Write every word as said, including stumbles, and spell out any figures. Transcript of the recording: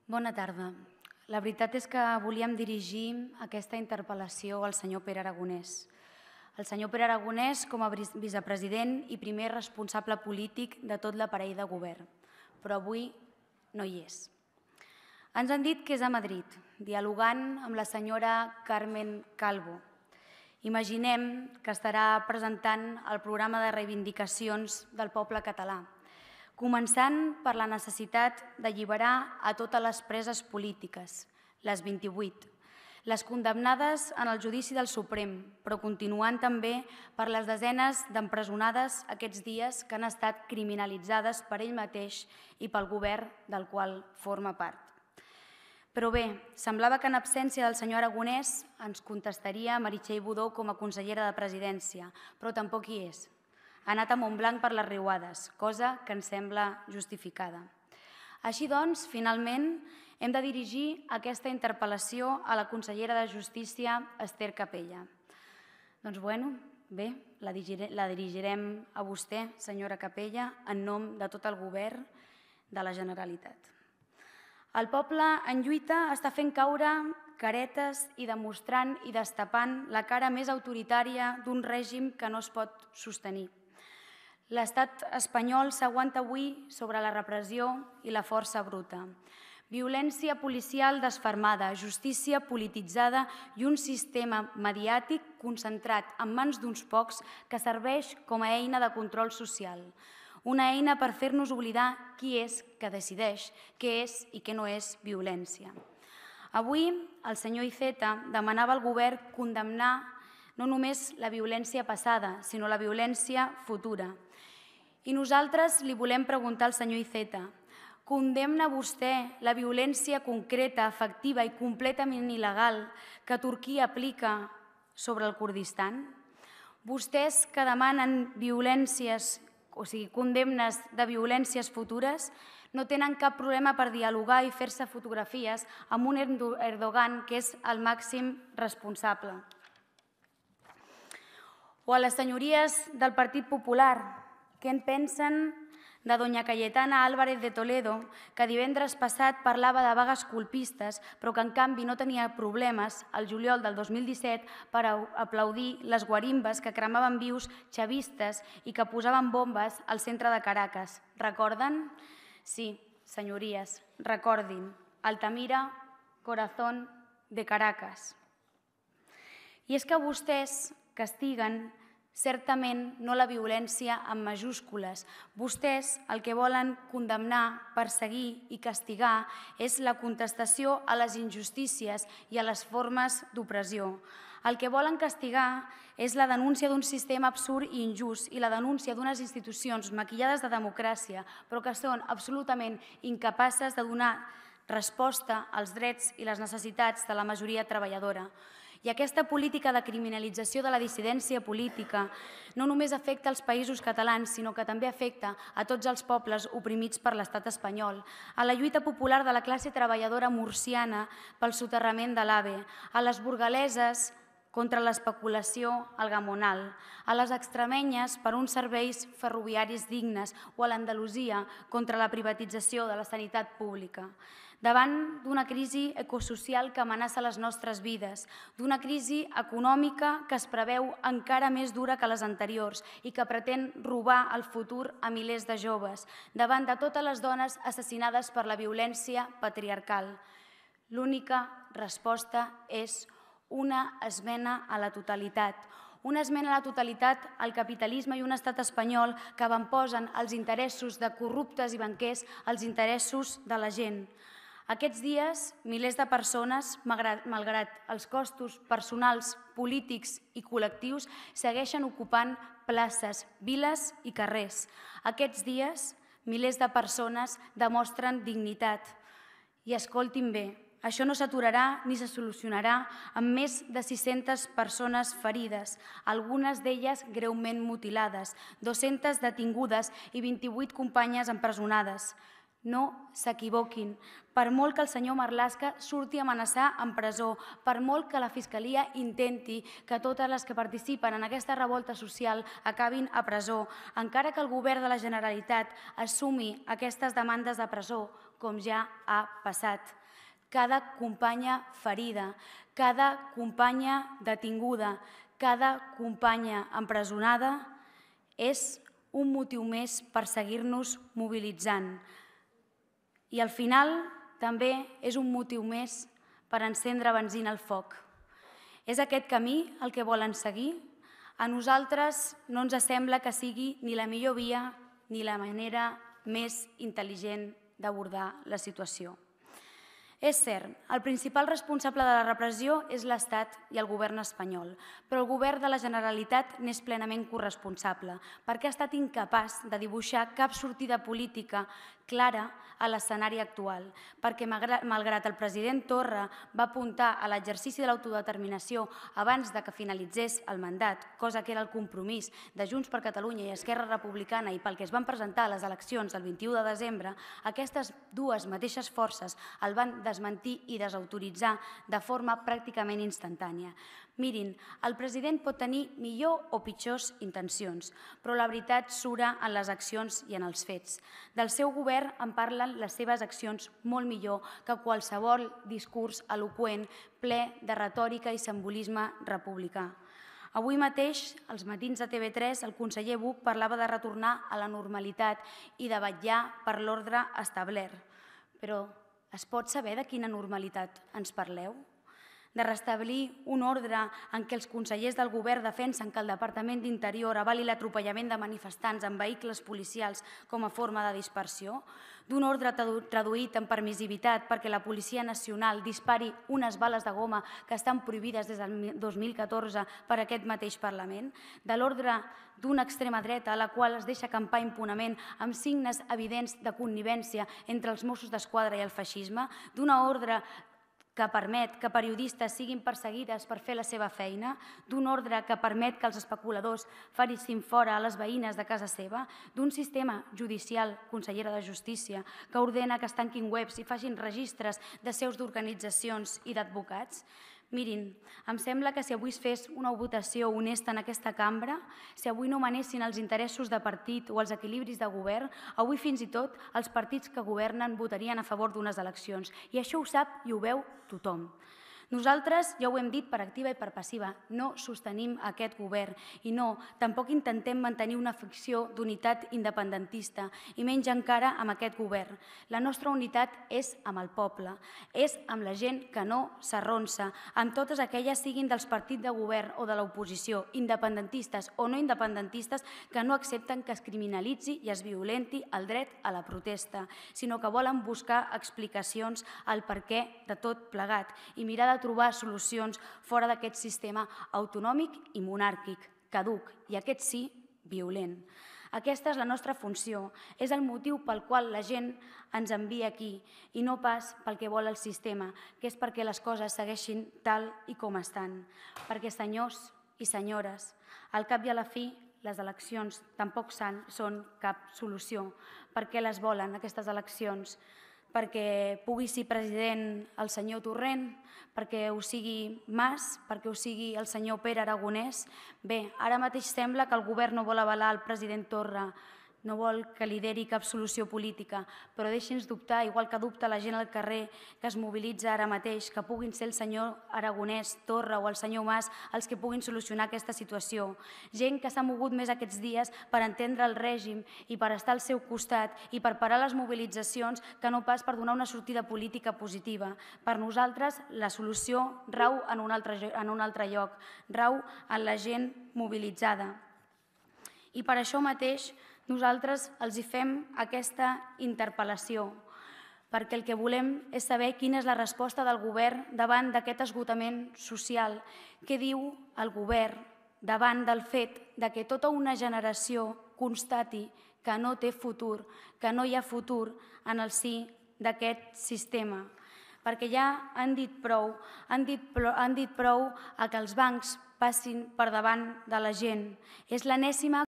Bona tarda. La veritat és que volíem dirigir aquesta interpel·lació al senyor Pere Aragonès. El senyor Pere Aragonès com a vicepresident i primer responsable polític de tot l'aparell de govern, però avui no hi és. Ens han dit que és a Madrid, dialogant amb la senyora Carmen Calvo. Imaginem que estarà presentant el programa de reivindicacions del poble català, començant per la necessitat d'alliberar a totes les preses polítiques, les vint-i-vuit, les condemnades en el judici del Suprem, però continuant també per les desenes d'empresonades aquests dies que han estat criminalitzades per ell mateix i pel govern del qual forma part. Però bé, semblava que en absència del senyor Aragonès ens contestaria Meritxell Budó com a consellera de Presidència, però tampoc hi és. Ha anat a Montblanc per les riuades, cosa que ens sembla justificada. Així doncs, finalment, hem de dirigir aquesta interpel·lació a la consellera de Justícia, Ester Capella. Doncs bueno, bé, la dirigirem a vostè, senyora Capella, en nom de tot el govern de la Generalitat. El poble en lluita està fent caure caretes i demostrant i destapant la cara més autoritària d'un règim que no es pot sostenir. L'estat espanyol s'aguanta avui sobre la repressió i la força bruta. Violència policial desfermada, justícia polititzada i un sistema mediàtic concentrat en mans d'uns pocs que serveix com a eina de control social. Una eina per fer-nos oblidar qui és que decideix què és i què no és violència. Avui, el senyor Iceta demanava al govern condemnar no només la violència passada, sinó la violència futura. I nosaltres li volem preguntar al senyor Iceta, condemna vostè la violència concreta, efectiva i completament il·legal que Turquia aplica sobre el Kurdistan? Vostès que demanen violències, o sigui, condemnes de violències futures, no tenen cap problema per dialogar i fer-se fotografies amb un Erdogan que és el màxim responsable. O a les senyories del Partit Popular, què en pensen de doña Cayetana Álvarez de Toledo, que divendres passat parlava de vagues colpistes, però que en canvi no tenia problemes al juliol del dos mil disset per aplaudir les guarimbes que cremaven vius xavistes i que posaven bombes al centre de Caracas. Recorden? Sí, senyories, recordin. Altamira, corazón de Caracas. I és que vostès castiguen certament no la violència en majúscules. Vostès el que volen condemnar, perseguir i castigar és la contestació a les injustícies i a les formes d'opressió. El que volen castigar és la denúncia d'un sistema absurd i injust i la denúncia d'unes institucions maquillades de democràcia, però que són absolutament incapaces de donar resposta als drets i les necessitats de la majoria treballadora. I aquesta política de criminalització de la dissidència política no només afecta els països catalans, sinó que també afecta a tots els pobles oprimits per l'estat espanyol, a la lluita popular de la classe treballadora murciana pel soterrament de l'AVE, a les burgaleses contra l'especulació al gamonal, a les extremenyes per uns serveis ferroviaris dignes o a l'Andalusia contra la privatització de la sanitat pública. Davant d'una crisi ecosocial que amenaça les nostres vides, d'una crisi econòmica que es preveu encara més dura que les anteriors i que pretén robar el futur a milers de joves, davant de totes les dones assassinades per la violència patriarcal. L'única resposta és una esmena a la totalitat, una esmena a la totalitat al capitalisme i un estat espanyol que avantposen els interessos de corruptes i banquers als interessos de la gent. Aquests dies, milers de persones, malgrat els costos personals, polítics i col·lectius, segueixen ocupant places, viles i carrers. Aquests dies, milers de persones demostren dignitat. I escoltin bé, això no s'aturarà ni se solucionarà amb més de sis-centes persones ferides, algunes d'elles greument mutilades, dues-centes detingudes i vint-i-vuit companyes empresonades. No s'equivoquin. Per molt que el senyor Marlaska surti a amenaçar en presó, per molt que la Fiscalia intenti que totes les que participen en aquesta revolta social acabin a presó, encara que el govern de la Generalitat assumi aquestes demandes de presó, com ja ha passat. Cada companya ferida, cada companya detinguda, cada companya empresonada és un motiu més per seguir-nos mobilitzant. I al final també és un motiu més per encendre benzina al foc. És aquest camí el que volen seguir? A nosaltres no ens sembla que sigui ni la millor via ni la manera més intel·ligent d'abordar la situació. És cert, el principal responsable de la repressió és l'Estat i el govern espanyol, però el govern de la Generalitat n'és plenament corresponsable perquè ha estat incapaç de dibuixar cap sortida política clara a l'escenari actual, perquè malgrat el president Torra va apuntar a l'exercici de l'autodeterminació abans de que finalitzés el mandat, cosa que era el compromís de Junts per Catalunya i Esquerra Republicana i pel que es van presentar a les eleccions el vint-i-u de desembre, aquestes dues mateixes forces el van desmentir i desautoritzar de forma pràcticament instantània. Mirin, el president pot tenir millor o pitjors intencions, però la veritat sura en les accions i en els fets. Del seu govern en parlen les seves accions molt millor que qualsevol discurs eloqüent ple de retòrica i simbolisme republicà. Avui mateix, als matins de T V tres, el conseller Buch parlava de retornar a la normalitat i de vetllar per l'ordre establert. Però es pot saber de quina normalitat ens parleu? De restablir un ordre en què els consellers del govern defensen que el Departament d'Interior avali l'atropellament de manifestants amb vehicles policials com a forma de dispersió? D'un ordre traduït en permissivitat perquè la Policia Nacional dispari unes bales de goma que estan prohibides des del dos mil catorze per aquest mateix Parlament? De l'ordre d'una extrema dreta a la qual es deixa acampar impunament amb signes evidents de connivència entre els Mossos d'Esquadra i el feixisme? D'una ordre que permet que periodistes siguin perseguides per fer la seva feina, d'un ordre que permet que els especuladors facin fora a les veïnes de casa seva, d'un sistema judicial, consellera de Justícia, que ordena que es tanquin webs i facin registres de seus d'organitzacions i d'advocats. Mirin, em sembla que si avui es fes una votació honesta en aquesta cambra, si avui no manessin els interessos de partit o els equilibris de govern, avui fins i tot els partits que governen votarien a favor d'unes eleccions. I això ho sap i ho veu tothom. Nosaltres, ja ho hem dit per activa i per passiva, no sostenim aquest govern i no, tampoc intentem mantenir una ficció d'unitat independentista i menys encara amb aquest govern. La nostra unitat és amb el poble, és amb la gent que no s'arronsa, amb totes aquelles siguin dels partits de govern o de l'oposició, independentistes o no independentistes, que no accepten que es criminalitzi i es violenti el dret a la protesta, sinó que volen buscar explicacions al perquè de tot plegat i mirar de trobar solucions fora d'aquest sistema autonòmic i monàrquic, caduc i aquest sí, violent. Aquesta és la nostra funció, és el motiu pel qual la gent ens envia aquí i no pas pel que vol el sistema, que és perquè les coses segueixin tal i com estan. Perquè, senyors i senyores, al cap i a la fi, les eleccions tampoc són cap solució. Per què les volen, aquestes eleccions? Perquè pugui ser president el senyor Torrent, perquè ho sigui Mas, perquè ho sigui el senyor Pere Aragonès. Bé, ara mateix sembla que el govern no vol avalar el president Torra, no vol que lideri cap solució política, però deixi'ns dubtar, igual que dubta la gent al carrer que es mobilitza ara mateix, que puguin ser el senyor Aragonès, Torra o el senyor Mas els que puguin solucionar aquesta situació. Gent que s'ha mogut més aquests dies per entendre el règim i per estar al seu costat i per parar les mobilitzacions que no pas per donar una sortida política positiva. Per nosaltres, la solució rau en un altre, en un altre lloc, rau en la gent mobilitzada. I per això mateix, nosaltres els hi fem aquesta interpel·lació, perquè el que volem és saber quina és la resposta del govern davant d'aquest esgotament social. Què diu el govern davant del fet que tota una generació constati que no té futur, que no hi ha futur en el si d'aquest sistema? Perquè ja han dit prou, han dit prou, han dit prou a que els bancs passin per davant de la gent. És l'enèsima